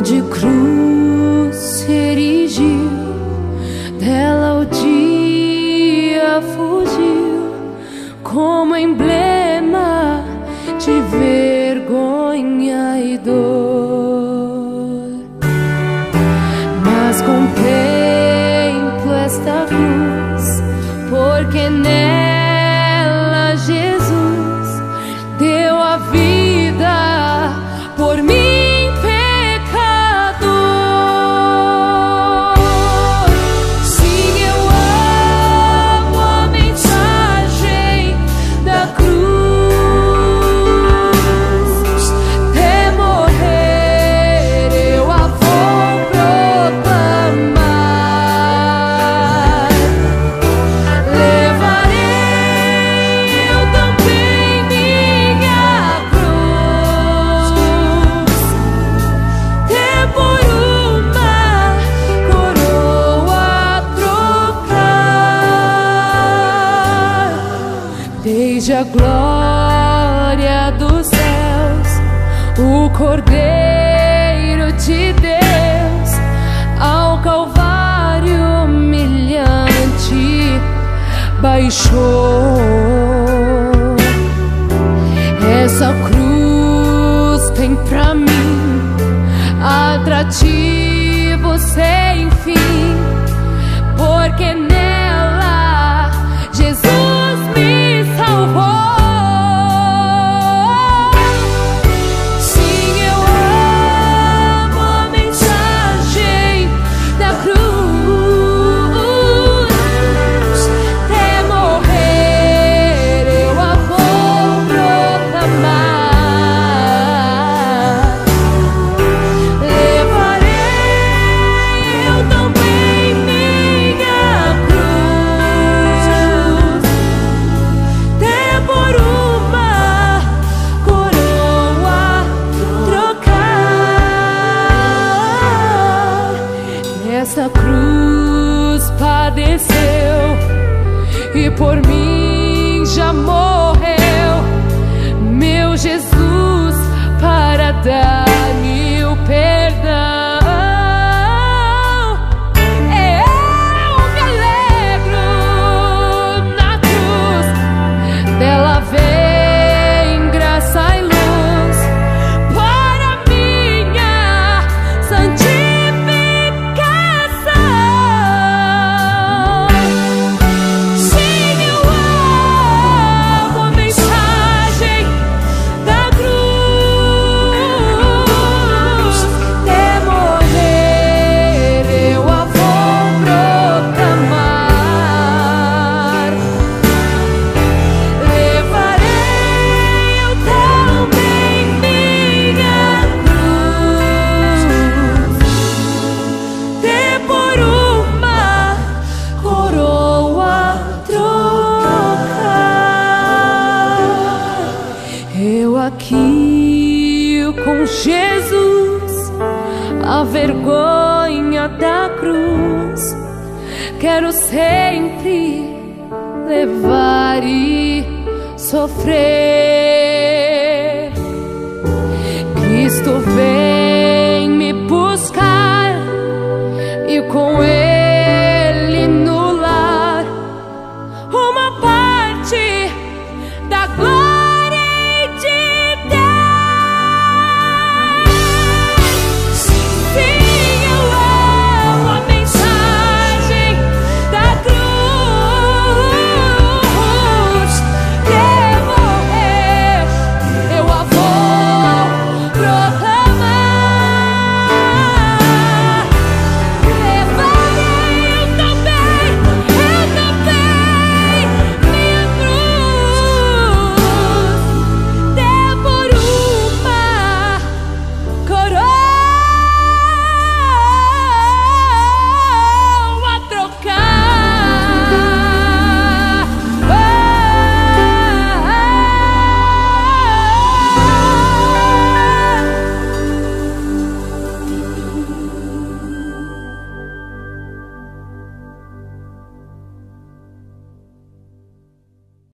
de cruz se erigiu, dela o dia fugiu, como emblema de vergonha e dor. Mas contemplo esta cruz, porque nela Jesus deu a vida por mim. Desde a glória dos céus, o Cordeiro de Deus ao Calvário humilhante baixou. Essa cruz tem pra mim atrativo sem fim, porque nela Jesus me salvou. Sim, eu amo a mensagem da cruz. Até morrer eu a vou proclamar. Levarei eu também minha cruz, até por uma coroa trocar. Nessa cruz padeceu e por mim já morreu meu Jesus para dar-me o perdão. Eu me alegro na cruz, dela vem graça e luz para minha santificação. Sim, eu amo a mensagem da cruz. Até morrer eu a vou proclamar. Levarei eu também minha cruz, até por uma coroa trocar. Eu aqui com Jesus, a vergonha da cruz, quero sempre levar e sofrer. Cristo vem me buscar e com